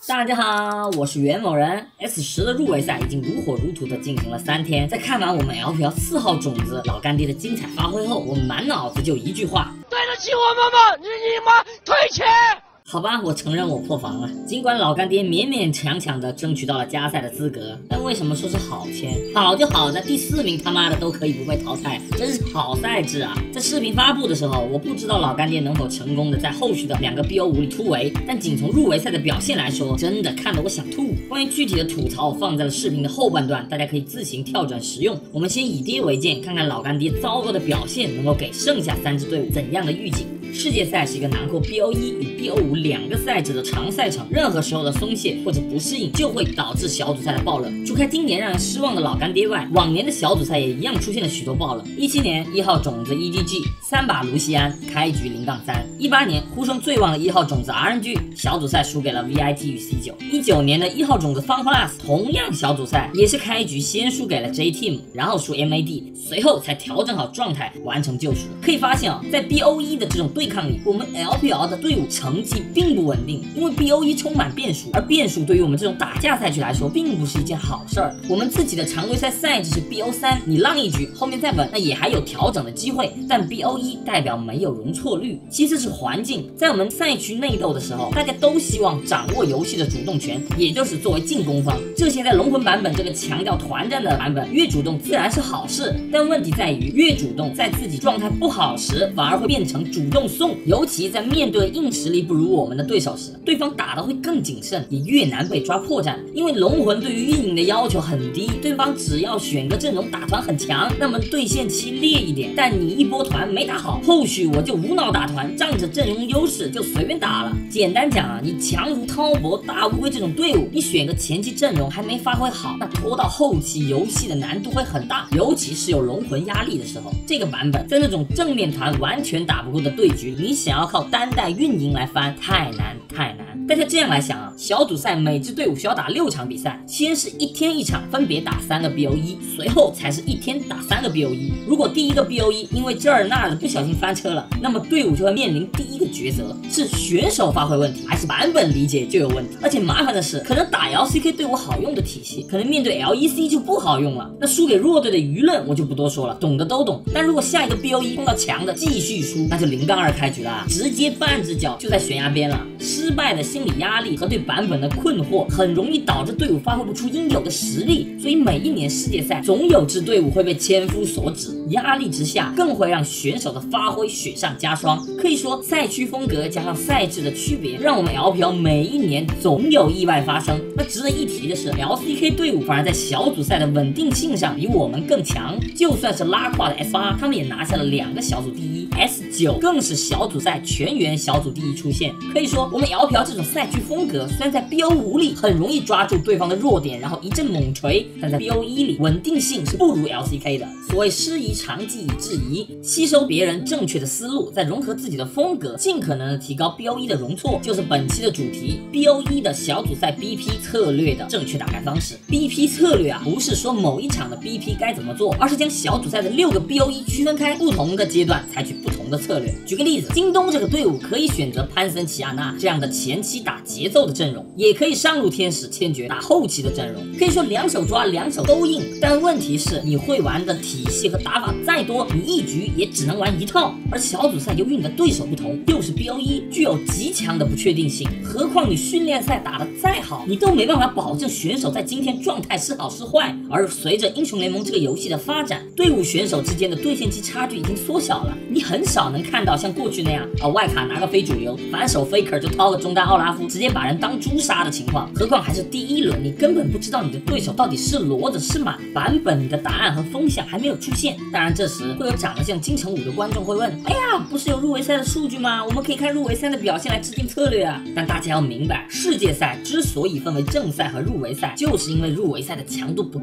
大家好，我是袁某人。S10的入围赛已经如火如荼的进行了3天，在看完我们 LPL 4号种子老干爹的精彩发挥后，我满脑子就一句话： 对得起我们吗？你妈退钱！ 好吧，我承认我破防了。尽管老干爹勉勉强强的争取到了加赛的资格，但为什么说是好签？好就好在第4名他妈的都可以不被淘汰，真是好赛制啊！在视频发布的时候，我不知道老干爹能否成功的在后续的2个 BO5 里突围，但仅从入围赛的表现来说，真的看得我想吐。关于具体的吐槽，我放在了视频的后半段，大家可以自行跳转使用。我们先以跌为鉴，看看老干爹糟糕的表现能够给剩下3支队伍怎样的预警。世界赛是一个囊括 BO1 与 BO5 2个赛制的长赛程，任何时候的松懈或者不适应就会导致小组赛的爆冷。除开今年让人失望的老干爹外，往年的小组赛也一样出现了许多爆冷。17年1号种子 EDG 3把卢锡安开局0-3，18年呼声最旺的1号种子 RNG 小组赛输给了 VIT 与 C9，19年的1号种子 FunPlus 同样小组赛也是开局先输给了 JTeam， 然后输 MAD， 随后才调整好状态完成救赎。可以发现在 BO1 的这种对抗里，我们 LPL 的队伍成绩并不稳定，因为 BO1 充满变数，而变数对于我们这种打架赛区来说并不是一件好事儿。我们自己的常规赛赛制是 BO3， 你浪一局后面再稳，那也还有调整的机会，但 BO1 代表没有容错率。其次是环境，在我们赛区内斗的时候，大家都希望掌握游戏的主动权，也就是作为进攻方，这些在龙魂版本这个强调团战的版本，越主动自然是好事，但问题在于越主动在自己状态不好时，反而会变成主动送，尤其在面对硬实力不如我们的对手时，对方打得会更谨慎，也越难被抓破绽。因为龙魂对于运营的要求很低，对方只要选个阵容打团很强，那么对线期烈一点，但你一波团没打好，后续我就无脑打团，仗着阵容优势就随便打了。简单讲啊，你强如滔博、大乌龟这种队伍，你选个前期阵容还没发挥好，那拖到后期游戏的难度会很大，尤其是有龙魂压力的时候。这个版本在那种正面团完全打不过的对局，你想要靠单带运营来翻，太难。大家这样来想啊，小组赛每支队伍需要打6场比赛，先是1天1场，分别打3个 BO1， 随后才是1天打3个 BO1。如果第一个 BO1 因为这儿那儿的不小心翻车了，那么队伍就会面临第一个抉择，是选手发挥问题，还是版本理解就有问题。而且麻烦的是，可能打 LCK 对我好用的体系，可能面对 LEC 就不好用了。那输给弱队的舆论我就不多说了，懂的都懂。但如果下一个 BO1 碰到强的继续输，那就0-2开局啦，直接半只脚就在悬崖边了。失败的心理压力和对版本的困惑，很容易导致队伍发挥不出应有的实力。所以每一年世界赛总有支队伍会被千夫所指，压力之下更会让选手的发挥雪上加霜。可以说赛区风格加上赛制的区别，让我们 LPL 每一年总有意外发生。那值得一提的是， LCK 队伍反而在小组赛的稳定性上比我们更强，就算是拉胯的 FR， 他们也拿下了2个小组第一， S9 更是小组赛全员小组第一出现。可以说我们 LPL 这种赛区风格虽然在 BO5 里很容易抓住对方的弱点，然后一阵猛锤，但在 BO1 里稳定性是不如 LCK 的。所谓师夷长技以制夷，吸收别人正确的思路，再融合自己的风格，尽可能的提高 BO1 的容错，就是本期的主题。BO1 的小组赛 BP 策略的正确打开方式。BP 策略啊，不是说某一场的 BP 该怎么做，而是将小组赛的6个 BO1 区分开，不同的阶段采取不同的策略。举个例子，京东这个队伍可以选择潘森、齐亚娜这样的前期打节奏的阵容，也可以上路天使、千珏打后期的阵容，可以说2手抓2手都硬。但问题是，你会玩的体系和打法再多，你一局也只能玩1套。而小组赛由于你的对手不同，又是 BO1， 具有极强的不确定性。何况你训练赛打得再好，你都没办法保证选手在今天状态是好是坏。而随着英雄联盟这个游戏的发展，队伍选手之间的对线期差距已经缩小了，你很少能看到像过去那样外卡拿个非主流，反手 Faker 就掏个中单奥拉夫，直接把人当猪杀的情况。何况还是第1轮，你根本不知道你的对手到底是骡子是马，版本的答案和风向还没有出现。当然这时会有长得像金城武的观众会问，哎呀，不是有入围赛的数据吗？我们可以看入围赛的表现来制定策略啊。但大家要明白，世界赛之所以分为正赛和入围赛，就是因为入围赛的强度不够。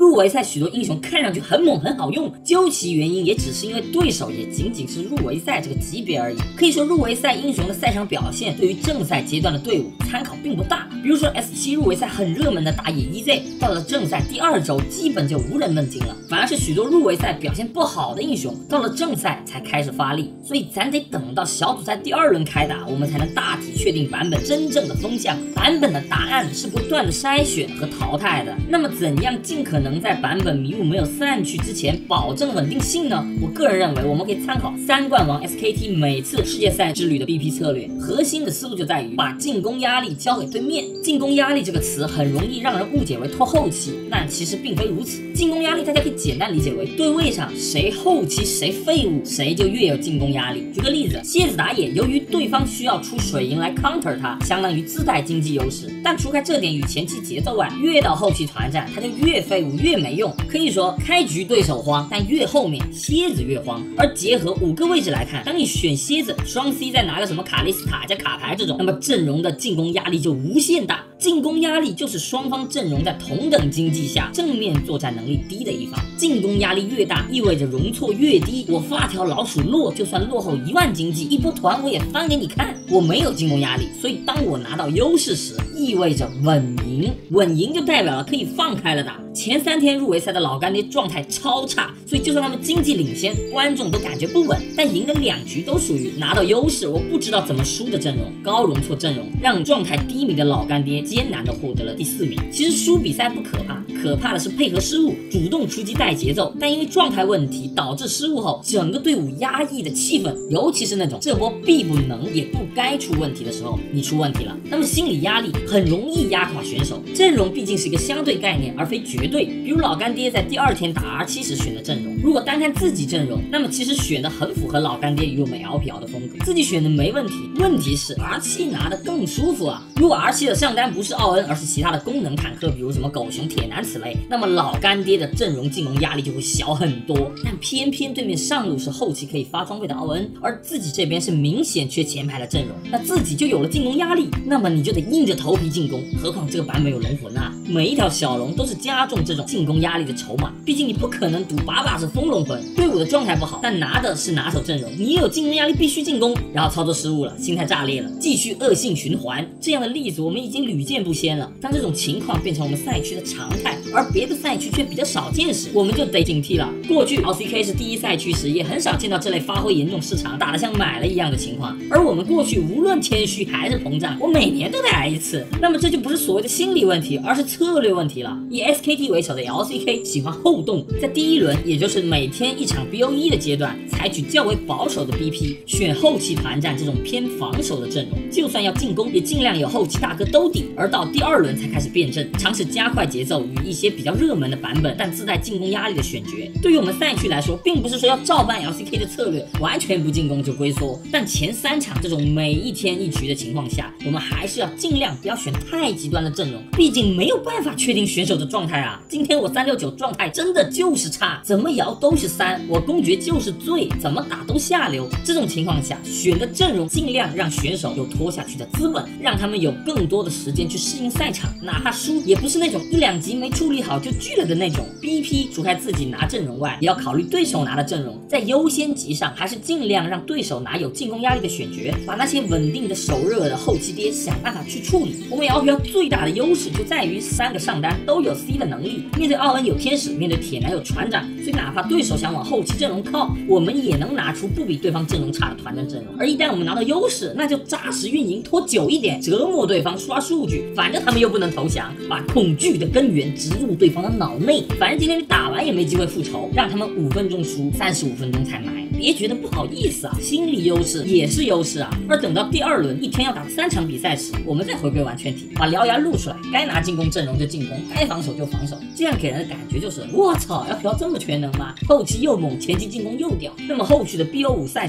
入围赛许多英雄看上去很猛很好用，究其原因也只是因为对手也仅仅是入围赛这个级别而已。可以说入围赛英雄的赛场表现对于正赛阶段的队伍参考并不大。比如说 S7 入围赛很热门的打野 EZ， 到了正赛第2周基本就无人问津了，反而是许多入围赛表现不好的英雄到了正赛才开始发力。所以咱得等到小组赛第2轮开打，我们才能大体确定版本真正的风向。版本的答案是不断的筛选和淘汰的。那么怎样尽可能在版本迷雾没有散去之前保证稳定性呢？我个人认为我们可以参考3冠王 SKT 每次世界赛之旅的 BP 策略，核心的思路就在于把进攻压力交给对面。进攻压力这个词很容易让人误解为拖后期，但其实并非如此。进攻压力大家可以简单理解为对位上谁后期谁废物，谁就越有进攻压力。举个例子，蝎子打野，由于对方需要出水银来 counter 它，相当于自带经济优势。但除开这点与前期节奏外，越到后期团战，它就越废物越没用。可以说开局对手慌，但越后面蝎子越慌。而结合5个位置来看，当你选蝎子，双 C 再拿个什么卡莉斯塔加卡牌这种，那么阵容的进攻压力就无限大。进攻压力就是双方阵容在同等经济下，正面作战能力低的一方。进攻压力越大，意味着容错越低。我发条老鼠落，就算落后1万经济，一波团我也翻给你看。我没有进攻压力，所以当我拿到优势时，意味着稳赢。稳赢就代表了可以放开了打。前3天入围赛的老干爹状态超差，所以就算他们经济领先，观众都感觉不稳。但赢的2局都属于拿到优势，我不知道怎么输的阵容。高容错阵容让状态低迷的老干爹艰难地获得了第4名。其实输比赛不可怕，可怕的是配合失误，主动出击带节奏，但因为状态问题导致失误后，整个队伍压抑的气氛，尤其是那种这波必不能也不该出问题的时候，你出问题了，那么心理压力很容易压垮选手。阵容毕竟是一个相对概念，而非绝对。比如老干爹在第2天打 R7 时选的阵容，如果单看自己阵容，那么其实选的很符合老干爹与美 LPL 的风格，自己选的没问题。问题是 R7 拿的更舒服啊。如果 R7 的上单不是奥恩，而是其他的功能坦克，比如什么狗熊、铁男此类，那么老干爹的阵容进攻压力就会小很多。但偏偏对面上路是后期可以发装备的奥恩，而自己这边是明显缺前排的阵容，那自己就有了进攻压力，那么你就得硬着头皮进攻。何况这个版本有龙魂啊，每一条小龙都是加重这种进攻压力的筹码。毕竟你不可能赌把是风龙魂，队伍的状态不好，但拿的是拿手阵容，你也有进攻压力必须进攻，然后操作失误了，心态炸裂了，继续恶性循环。这样的例子我们已经屡见不鲜了。当这种情况变成我们赛区的常态，而别的赛区却比较少见时，我们就得警惕了。过去 LCK 是第1赛区时，也很少见到这类发挥严重失常，打得像买了一样的情况。而我们过去无论谦虚还是膨胀，我每年都得挨一次。那么这就不是所谓的心理问题，而是策略问题了。以 SKT 为首的 LCK 喜欢后动，在第1轮，也就是每天1场 BO1 的阶段，采取较为保守的 BP， 选后期团战这种偏防守的阵容，就算要进攻，也尽量有后期大哥兜底。而到第2轮才开始变阵，尝试加快节奏与一些比较热门的版本但自带进攻压力的选角。对于我们赛区来说，并不是说要照搬 LCK 的策略，完全不进攻就龟缩，但前3场这种每1天1局的情况下，我们还是要尽量不要选太极端的阵容，毕竟没有办法确定选手的状态啊。今天我369状态真的就是差，怎么摇都是3，我公爵就是最，怎么打都下流。这种情况下，选的阵容尽量让选手有拖下去的资本，让他们有更多的时间去适应赛场，哪怕输也不是那种1、2局没处理好就拒了的那种。BP 除开自己拿阵容外，也要考虑对手拿的阵容，在优先级上还是尽量让对手拿有进攻压力的选角，把那些稳定的手热的后期爹想办法去处理。我们 LPL 最大的优势就在于3个上单都有 C 的能力，面对奥恩有天使，面对铁男有船长，所以哪怕对手想往后期阵容靠，我们也能拿出不比对方阵容差的团战阵容。而一旦我们拿到优势，那就扎实运营，拖久一点，折磨对方刷数据，反正他们又不能投降，把恐惧的根源植入对方的脑内。反正今天你打完也没机会复仇，让他们5分钟输，35分钟才买，别觉得不好意思啊，心理优势也是优势啊。而等到第2轮1天要打3场比赛时，我们再回归完全体，把獠牙露出来，该拿进攻阵容就进攻，该防守就防守，这样给人的感觉就是我操，LPL这么全能吗？后期又猛，前期进攻又屌。那么后续的 BO5 赛场里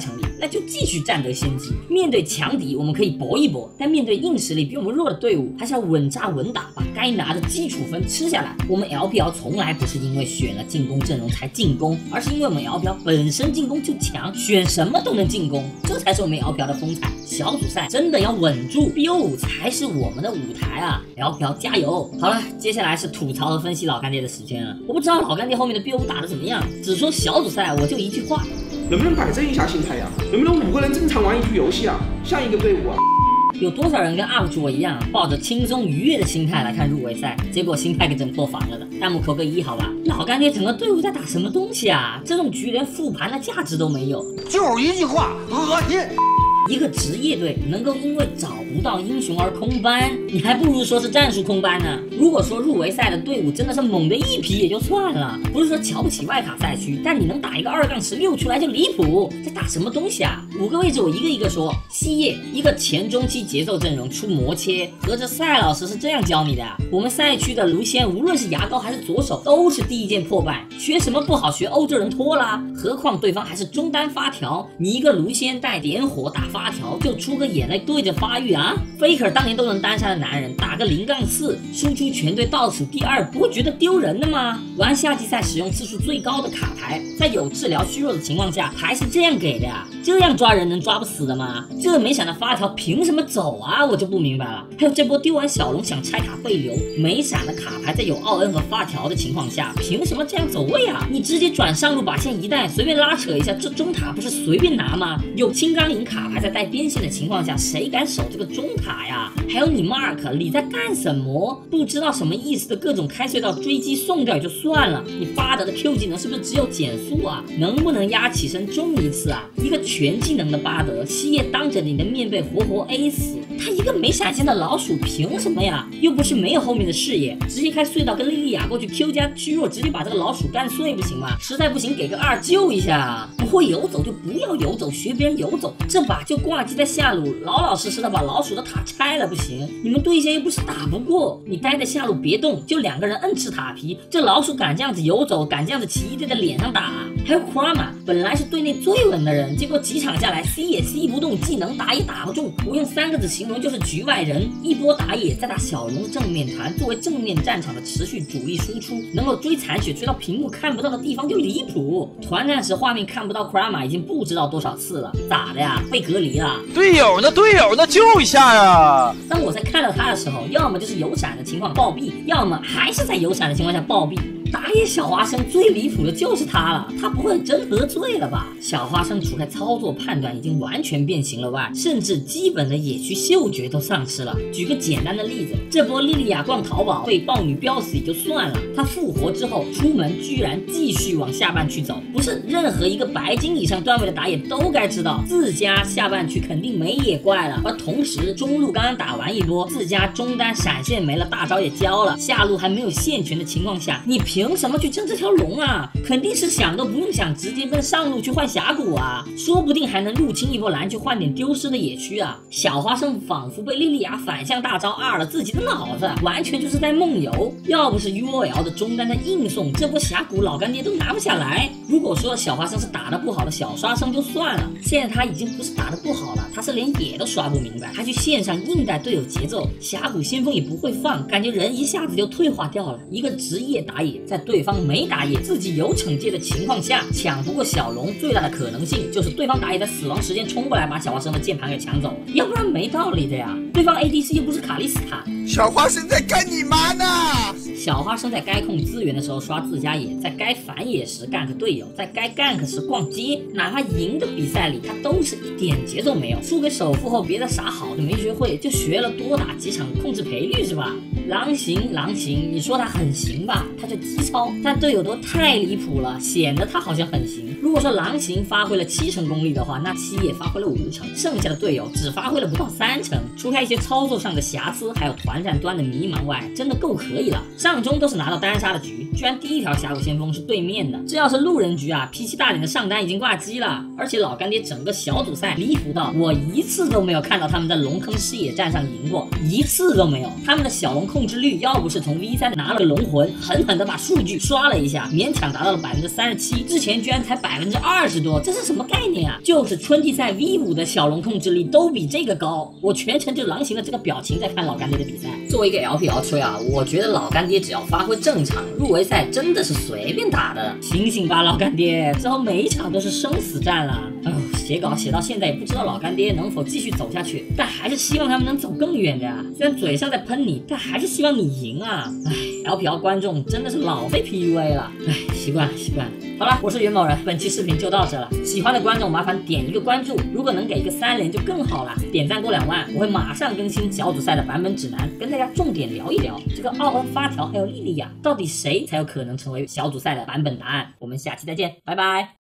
那就继续占得先机。面对强敌，我们可以搏一搏，但面对硬实力比我们弱的队伍，还是要稳扎稳打，把该拿的基础分吃下来。我们 LPL 从来不是因为选了进攻阵容才进攻，而是因为我们 LPL 本身进攻就强，选什么都能进攻，这才是我们 LPL 的风采。小组赛真的要稳住 ，BO5 才是我们的舞台啊 ！LPL 加油！好了，接下来是吐槽和分析老干爹的时间了。我不知道老干爹后面的 BO5 打得怎么样，只说小组赛我就一句话： 能不能摆正一下心态呀？能不能5个人正常玩一局游戏啊？像一个队伍啊！ 有多少人跟 UP 主我一样，抱着轻松愉悦的心态来看入围赛，结果心态给整破防了的？弹幕扣个1好吧？老干爹整个队伍在打什么东西啊？这种局连复盘的价值都没有， 就是一句话，恶心。 一个职业队能够因为找不到英雄而空班，你还不如说是战术空班呢。如果说入围赛的队伍真的是猛的一批也就算了，不是说瞧不起外卡赛区，但你能打一个2-16出来就离谱，在打什么东西啊？5个位置我一个一个说。西叶一个前中期节奏阵容出魔切，合着赛老师是这样教你的啊？我们赛区的卢仙无论是牙膏还是左手都是第一件破败，学什么不好学欧洲人拖啦？何况对方还是中单发条，你一个卢仙带点火打发条就出个眼泪对着发育啊 ？Faker 当年都能单杀的男人，打个0-4，输出全队倒数第2，不会觉得丢人的吗？玩夏季赛使用次数最高的卡牌，在有治疗虚弱的情况下，还是这样给的呀？这样抓人能抓不死的吗？这没闪的发条凭什么走啊？我就不明白了。还有这波丢完小龙想拆塔被留，没闪的卡牌在有奥恩和发条的情况下，凭什么这样走位啊？你直接转上路把线一带，随便拉扯一下，这中塔不是随便拿吗？有青钢影卡牌在带边线的情况下，谁敢守这个中塔呀？还有你 Mark， 你在干什么？不知道什么意思的各种开隧道追击送掉也就算了，你巴德的 Q 技能是不是只有减速啊？能不能压起身中一次啊？一个全技能的巴德，西叶当着你的面被活活 A 死，他一个没闪现的老鼠凭什么呀？又不是没有后面的视野，直接开隧道跟莉莉娅过去 Q 加虚弱，直接把这个老鼠干碎不行吗？实在不行给个2救一下，不会游走就不要游走，学别人游走，这把就挂机在下路，老老实实的把老鼠的塔拆了不行？你们对线又不是打不过，你待在下路别动，就2个人摁吃塔皮，这老鼠敢这样子游走，敢这样子骑一队的脸上打？还有 Krama， 本来是队内最稳的人，结果几场下来 C 也 C 不动，技能打也打不中，我用3个字形容就是局外人。一波打野再打小龙正面团，作为正面战场的持续主力输出，能够追残血追到屏幕看不到的地方就离谱。团战时画面看不到 Krama 已经不知道多少次了，咋的呀？被隔离了？ 队友呢？救一下呀！ 当我在看到他的时候，要么就是有闪的情况暴毙，要么还是在有闪的情况下暴毙。打野小花生最离谱的就是他了，他不会真喝醉了吧？小花生除开操作判断已经完全变形了外，甚至基本的野区嗅觉都丧失了。举个简单的例子，这波莉莉娅逛淘宝被豹女飙死也就算了，她复活之后出门居然继续往下半区走，不是任何一个白金以上段位的打野都该知道，自家下半区肯定没野怪了。而同时中路刚刚打完一波，自家中单闪现没了，大招也交了，下路还没有线权的情况下，你凭什么去争这条龙啊？肯定是想都不用想，直接奔上路去换峡谷啊，说不定还能入侵一波蓝去换点丢失的野区啊。小花生仿佛被莉莉娅反向大招2了自己的脑子，完全就是在梦游。要不是 UOL 的中单在硬送，这波峡谷老干爹都拿不下来。如果说小花生是打得不好的小刷生就算了，现在他已经不是打得不好了，他是连野都刷不明白，还去线上硬带队友节奏，峡谷先锋也不会放，感觉人一下子就退化掉了。一个职业打野在对方没打野自己有惩戒的情况下抢不过小龙，最大的可能性就是对方打野在死亡时间冲过来把小花生的键盘给抢走，要不然没道理的呀。对方 ADC 又不是卡莉斯塔， 小花生在干你妈呢？ 小花生在该控资源的时候刷自家野，在该反野时干个队友，在该gank时逛街，哪怕赢的比赛里他都是一点节奏没有。输给首富后别的啥好的没学会，就学了多打几场控制赔率是吧？狼行，你说他很行吧，他就基操，但队友都太离谱了，显得他好像很行。如果说狼行发挥了70%功力的话，那七野发挥了50%，剩下的队友只发挥了不到30%，除开一些操作上的瑕疵，还有团战端的迷茫外，真的够可以了。上中都是拿到单杀的局，居然第一条峡谷先锋是对面的，这要是路人局啊，脾气大点的上单已经挂机了。而且老干爹整个小组赛离谱到我一次都没有看到他们在龙坑视野战上赢过，一次都没有。他们的小龙控制率要不是从 V3 拿了个龙魂，狠狠的把数据刷了一下，勉强达到了37%，之前居然才20%多，这是什么概念啊？就是春季赛 V5 的小龙控制力都比这个高，我全程就狼行了这个表情在看老干爹的比赛。作为一个 LPL 吹啊，我觉得老干爹只要发挥正常，入围赛真的是随便打的。醒醒吧，老干爹，之后每一场都是生死战了。写稿写到现在也不知道老干爹能否继续走下去，但还是希望他们能走更远的呀。虽然嘴上在喷你，但还是希望你赢啊。LPL 观众真的是老被 PUA 了。习惯了。好了，我是袁某人，本期视频就到这了。喜欢的观众麻烦点一个关注，如果能给一个3连就更好了。点赞过2万，我会马上更新小组赛的版本指南，跟大家重点聊一聊这个奥恩发条还有莉莉娅，到底谁才有可能成为小组赛的版本答案。我们下期再见，拜拜。